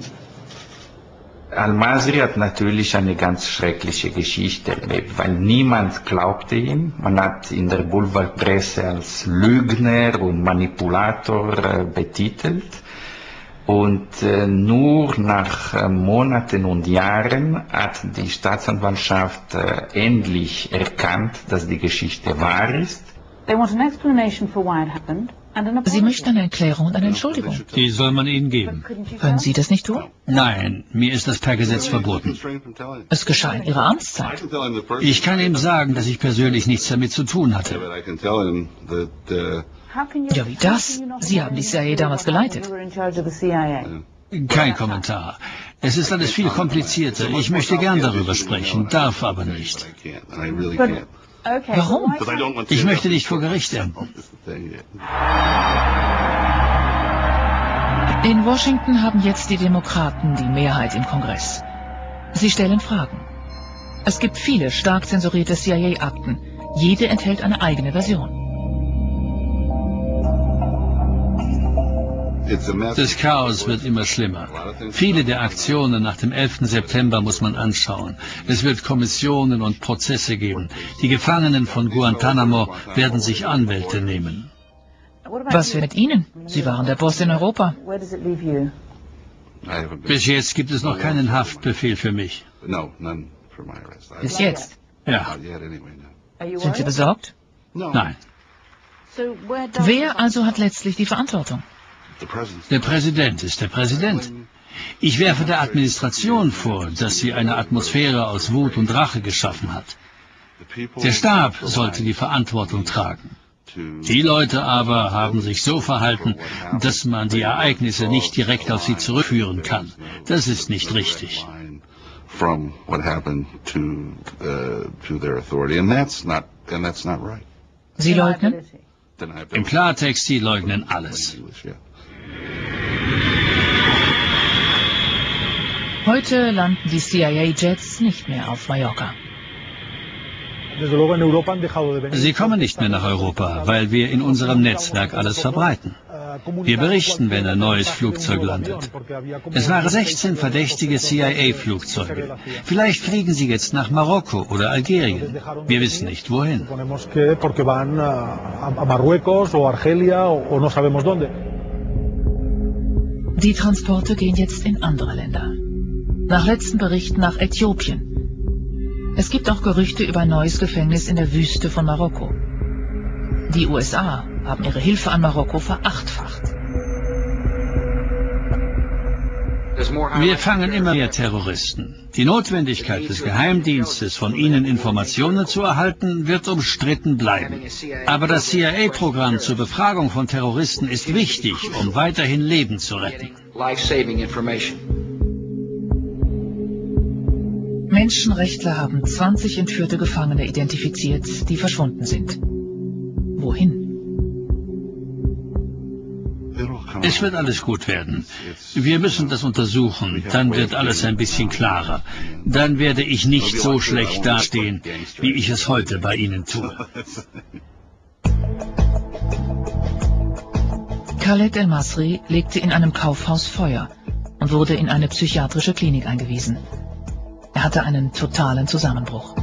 Al-Masri hat natürlich eine ganz schreckliche Geschichte erlebt, weil niemand glaubte ihm. Man hat in der Boulevardpresse als Lügner und Manipulator betitelt. Und nur nach Monaten und Jahren hat die Staatsanwaltschaft endlich erkannt, dass die Geschichte wahr ist. Sie möchten eine Erklärung und eine Entschuldigung. Die soll man ihnen geben. Können Sie das nicht tun? Nein, mir ist das per Gesetz verboten. Es geschah in Ihrer Amtszeit. Ich kann ihm sagen, dass ich persönlich nichts damit zu tun hatte. Ja, wie das? Sie haben die CIA damals geleitet. Kein Kommentar. Es ist alles viel komplizierter. Ich möchte gern darüber sprechen, darf aber nicht. Warum? Ich möchte nicht vor Gericht enden. In Washington haben jetzt die Demokraten die Mehrheit im Kongress. Sie stellen Fragen. Es gibt viele stark zensurierte CIA-Akten. Jede enthält eine eigene Version. Das Chaos wird immer schlimmer. Viele der Aktionen nach dem 11. September muss man anschauen. Es wird Kommissionen und Prozesse geben. Die Gefangenen von Guantanamo werden sich Anwälte nehmen. Was wird mit Ihnen? Sie waren der Boss in Europa. Bis jetzt gibt es noch keinen Haftbefehl für mich. Bis jetzt? Ja. Sind Sie besorgt? Nein. Wer also hat letztlich die Verantwortung? Der Präsident ist der Präsident. Ich werfe der Administration vor, dass sie eine Atmosphäre aus Wut und Rache geschaffen hat. Der Stab sollte die Verantwortung tragen. Die Leute aber haben sich so verhalten, dass man die Ereignisse nicht direkt auf sie zurückführen kann. Das ist nicht richtig. Sie leugnen? Im Klartext, sie leugnen alles. Heute landen die CIA-Jets nicht mehr auf Mallorca. Sie kommen nicht mehr nach Europa, weil wir in unserem Netzwerk alles verbreiten. Wir berichten, wenn ein neues Flugzeug landet. Es waren 16 verdächtige CIA-Flugzeuge. Vielleicht fliegen sie jetzt nach Marokko oder Algerien. Wir wissen nicht, wohin. Die Transporte gehen jetzt in andere Länder. Nach letzten Berichten nach Äthiopien. Es gibt auch Gerüchte über ein neues Gefängnis in der Wüste von Marokko. Die USA haben ihre Hilfe an Marokko verachtfacht. Wir fangen immer mehr Terroristen. Die Notwendigkeit des Geheimdienstes, von ihnen Informationen zu erhalten, wird umstritten bleiben. Aber das CIA-Programm zur Befragung von Terroristen ist wichtig, um weiterhin Leben zu retten. Menschenrechtler haben 20 entführte Gefangene identifiziert, die verschwunden sind. Wohin? Es wird alles gut werden. Wir müssen das untersuchen, dann wird alles ein bisschen klarer. Dann werde ich nicht so schlecht dastehen, wie ich es heute bei Ihnen tue. Khaled El-Masri legte in einem Kaufhaus Feuer und wurde in eine psychiatrische Klinik eingewiesen. Er hatte einen totalen Zusammenbruch.